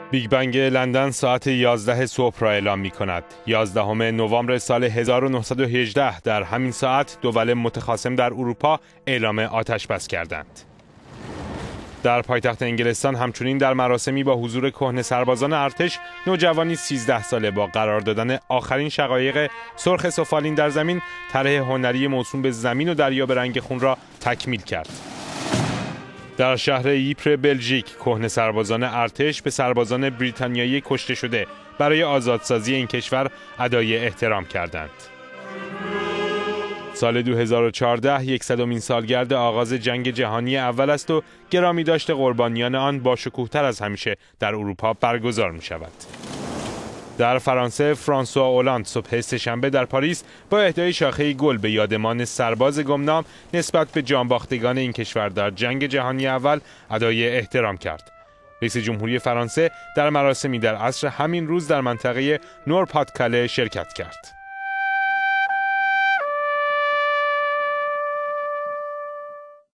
بیگ بنگ لندن ساعت 11 صبح را اعلام می کند. 11 نوامبر سال 1918 در همین ساعت دول متخاصم در اروپا اعلام آتش بس کردند. در پایتخت انگلستان همچنین در مراسمی با حضور کهنه سربازان ارتش، نوجوانی 13 ساله با قرار دادن آخرین شقایق سرخ سفالین در زمین، طرح هنری موسوم به زمین و دریا به رنگ خون را تکمیل کرد. در شهر یپر بلژیک، کهنه سربازان ارتش به سربازان بریتانیایی کشته شده برای آزادسازی این کشور ادای احترام کردند. سال 2014 100مین سالگرد آغاز جنگ جهانی اول است و گرامی داشت قربانیان آن با شکوه‌تر از همیشه در اروپا برگزار می شود. در فرانسه، فرانسوا اولاند صبح سه‌شنبه در پاریس با اهدای شاخه گل به یادمان سرباز گمنام نسبت به جانباختگان این کشور در جنگ جهانی اول ادای احترام کرد. رئیس جمهوری فرانسه در مراسمی در عصر همین روز در منطقه نور پات کاله شرکت کرد.